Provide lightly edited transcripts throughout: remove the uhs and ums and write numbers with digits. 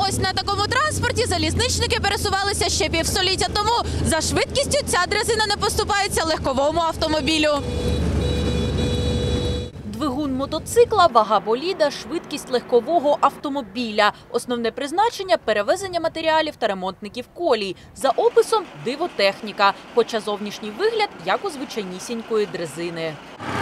ось на такому транспорті залізничники пересувалися ще півстоліття тому. За швидкістю ця дрезина не поступається легковому автомобілю. Двигун мотоцикла, вага боліда, швидкість легкового автомобіля. Основне призначення – перевезення матеріалів та ремонтників колій. За описом – дивотехніка, хоча зовнішній вигляд – як у звичайнісінької дрезини.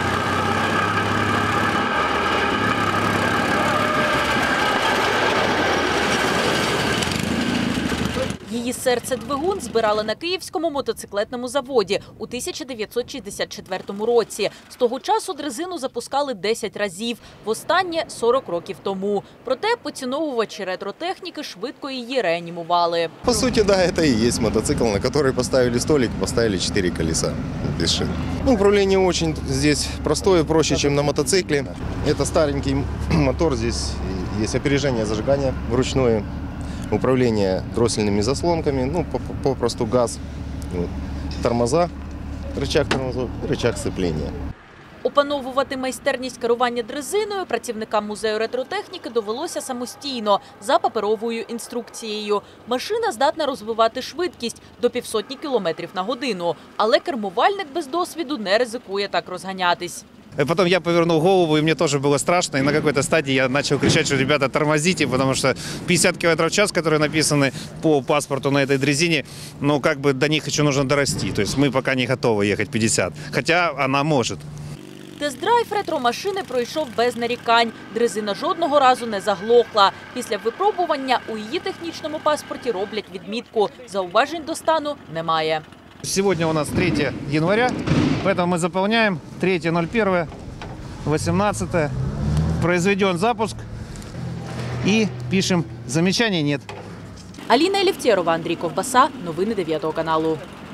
Її серце-двигун збирали на Київському мотоциклетному заводі у 1964 році. З того часу дрезину запускали 10 разів, востаннє 40 років тому. Проте поціновувачі ретротехніки швидко її реанімували. По суті, да, це і є мотоцикл, на який поставили столик, поставили 4 колеса без шин. Управление очень здесь простое, проще, чем на мотоцикле. Это старенький мотор, здесь есть опережение зажигания вручную. Управление дроссельными заслонками, попросту газ, тормоза, рычаг тормозов, рычаг сцепления. Опановувати майстерність керування дрезиною працівникам музею ретротехніки довелося самостійно, за паперовою інструкцією. Машина здатна розвивати швидкість до 150 км на годину, але кермувальник без досвіду не ризикує так розганятись. Потом я повернул голову, и мне тоже было страшно. И на какой-то стадии я начал кричать, что ребята, тормозите, потому что 50 км в час, которые написаны по паспорту на этой дрезине, ну как бы до них еще нужно дорасти. То есть мы пока не готовы ехать 50, хотя она может. Тест-драйв ретро-машини пройшов без нарікань. Дрезина жодного разу не заглохла. Після випробування у її технічному паспорті роблять відмітку. Зауважень до стану немає. Сегодня у нас 3 января, поэтому мы заполняем 3.01.18. Произведен запуск и пишем «Замечаний нет». Аліна Елефтерова, Андрій Ковбаса. Новини 9 каналу.